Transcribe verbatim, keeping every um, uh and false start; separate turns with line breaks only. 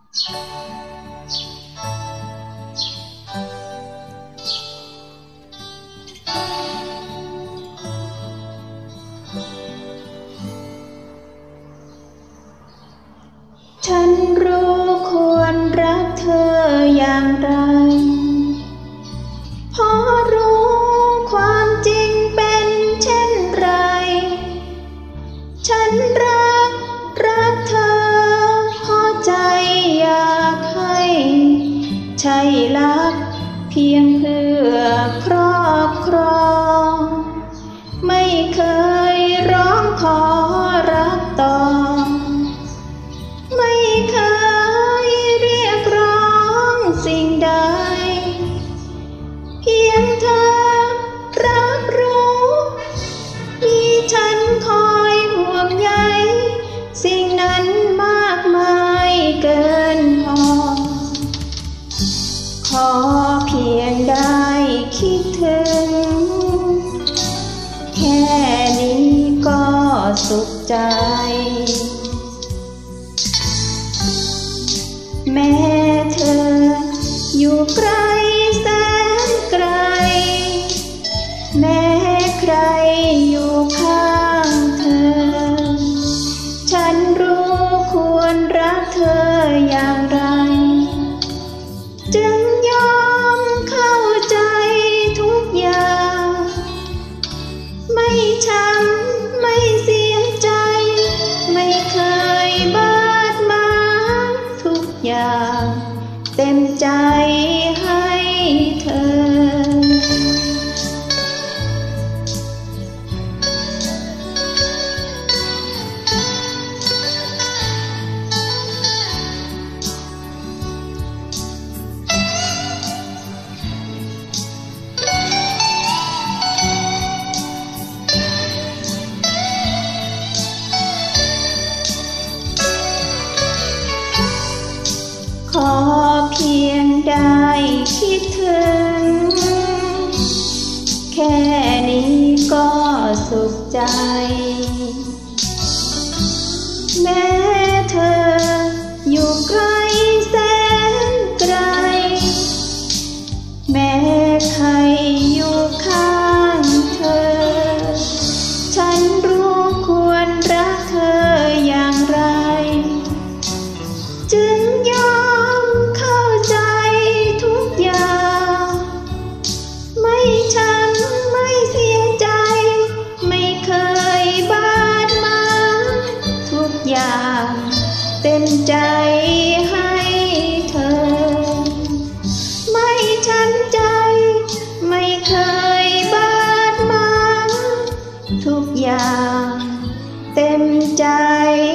ฉันรู้ควรรักเธออย่างไรเพราะรู้ความจริงเป็นเช่นไรฉันรักรักเธอเพราะใจอยากให้ใช่รักเพียงเพื่อครอบครองไม่เคยร้องขอรักต่อไม่เคยเรียกร้องสิ่งใดเพียงเธอรับรู้มีฉันคอยห่วงใยสิ่งนั้นมากมายเกินพอขอเพียงได้คิดถึงแค่นี้ก็สุขใจแม้เธออยู่ไกลแสนไกลแม้ใครอยู่ข้างเธอฉันรู้ควรรักเธออย่างไรจึงยอมเข้าใจทุกอย่างไม่ช้ำไม่เสียใจไม่เคยบาดหมางทุกอย่างเต็มใจให้เธอขอเพียงได้คิดถึงแค่นี้ก็สุขใจแม้เธออยู่ไกลแสนไกลแม้ใครอยู่ข้างเธอฉันรู้ควรรักเธออย่างไรจึงยอมเข้าใจทุกอย่างไม่ช้ำไม่เสียใจไม่เคยบาดหมางทุกอย่างเต็มใจให้เธอไม่ช้ำใจไม่เคยบาดหมางทุกอย่างเต็มใจ